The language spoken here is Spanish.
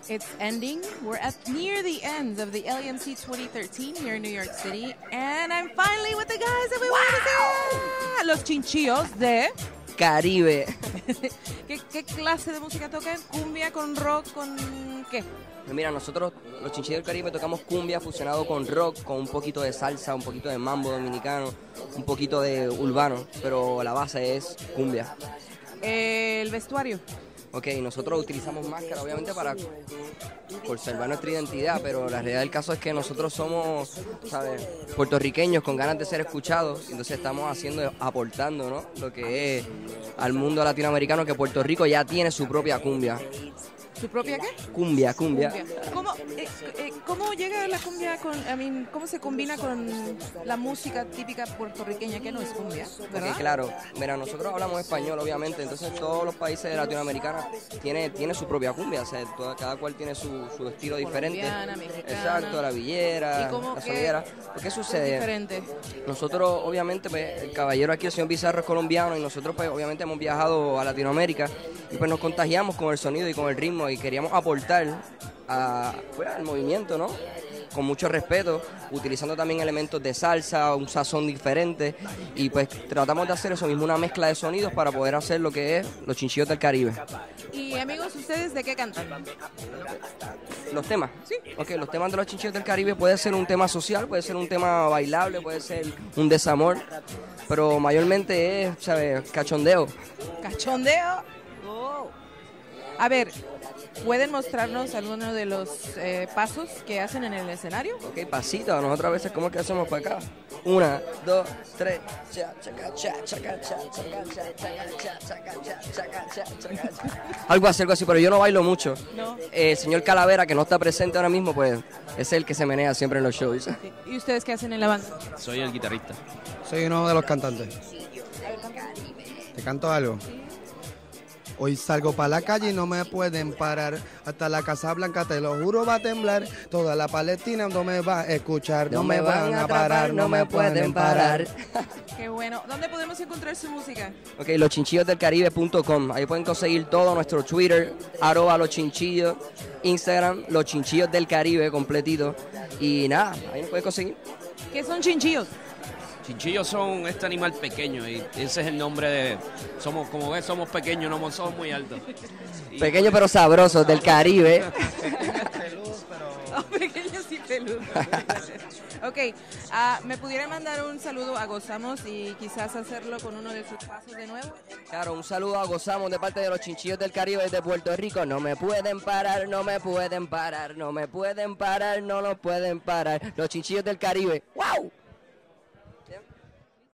It's ending. We're at near the end of the LMC 2013 here in New York City. And I'm finally with the guys that we wanted to see. Los Chinchillos de Caribe. ¿Qué clase de música tocan? ¿Cumbia con rock con qué? Mira, nosotros, los Chinchillos del Caribe, tocamos cumbia fusionado con rock, con un poquito de salsa, un poquito de mambo dominicano, un poquito de urbano, pero la base es cumbia. El vestuario. Ok, nosotros utilizamos máscara obviamente para conservar nuestra identidad, pero la realidad del caso es que nosotros somos, ¿sabes?, puertorriqueños con ganas de ser escuchados, entonces estamos aportando, ¿no?, lo que es al mundo latinoamericano, que Puerto Rico ya tiene su propia cumbia. ¿Su propia qué? Cumbia. ¿Cómo llega la cumbia cómo se combina con la música típica puertorriqueña, que no es cumbia, ¿verdad? Okay, claro. Mira, nosotros hablamos español, obviamente, entonces todos los países de Latinoamérica tiene su propia cumbia, o sea, cada cual tiene su estilo diferente. Colombiana, mexicana. Exacto, la villera, la sonidera. ¿Qué sucede? Diferente. Nosotros, obviamente, pues, el caballero aquí, el señor Bizarro, es colombiano, y nosotros, pues, obviamente, hemos viajado a Latinoamérica y pues nos contagiamos con el sonido y con el ritmo y queríamos aportar al movimiento, ¿no?, con mucho respeto, utilizando también elementos de salsa, un sazón diferente, y pues tratamos de hacer eso mismo, una mezcla de sonidos para poder hacer lo que es los Chinchillos del Caribe. Y amigos, ¿ustedes de qué cantan? ¿Los temas? Sí. Ok, los temas de los Chinchillos del Caribe puede ser un tema social, puede ser un tema bailable, puede ser un desamor, pero mayormente es, ¿sabes?, cachondeo. ¿Cachondeo? Oh. A ver, ¿pueden mostrarnos algunos de los pasos que hacen en el escenario? Ok, pasito, nosotros a veces, ¿cómo es que hacemos para acá? 1, 2, 3, algo así, pero yo no bailo mucho. No. El señor Calavera, que no está presente ahora mismo, pues es el que se menea siempre en los shows. ¿Y ustedes qué hacen en la banda? Soy el guitarrista. Soy uno de los cantantes. ¿Te canto algo? Hoy salgo para la calle y no me pueden parar. Hasta la Casa Blanca, te lo juro, va a temblar. Toda la Palestina no me va a escuchar. No me van a parar, no me pueden parar. Qué bueno. ¿Dónde podemos encontrar su música? Ok, loschinchillosdelcaribe.com. Ahí pueden conseguir todo, nuestro Twitter, @loschinchillos, Instagram, Los Chinchillos del Caribe, completito. Y nada, ahí nos pueden conseguir. ¿Qué son chinchillos? Chinchillos son este animal pequeño y ese es el nombre de... Como ves, somos pequeños, no somos muy altos. Pequeños pero sabrosos, del Caribe. Oh, pequeños y peludos. Ok, ¿me pudieran mandar un saludo a Gozamos y quizás hacerlo con uno de sus pasos de nuevo? Claro, un saludo a Gozamos de parte de los Chinchillos del Caribe desde Puerto Rico. No me pueden parar, no me pueden parar, no me pueden parar, no nos pueden parar. Los Chinchillos del Caribe. ¡Wow!